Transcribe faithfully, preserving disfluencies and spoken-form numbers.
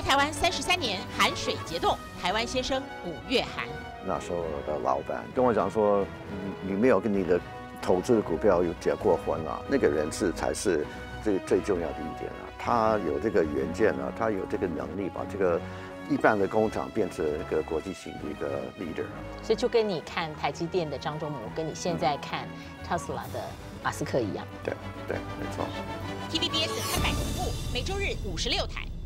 台湾三十三年，寒水结冻，台湾先生五月寒。 那时候的老板跟我讲说，你你没有跟你的投资的股票有结过婚啊，那个人是才是最最重要的一点啊。他有这个远见啊，他有这个能力把这个一般的工厂变成一个国际型的一个 leader。 所以就跟你看台积电的张忠谋，跟你现在看特斯拉的马斯克一样。 对对，没错。 T V B S 看百同步，每周日五十六台。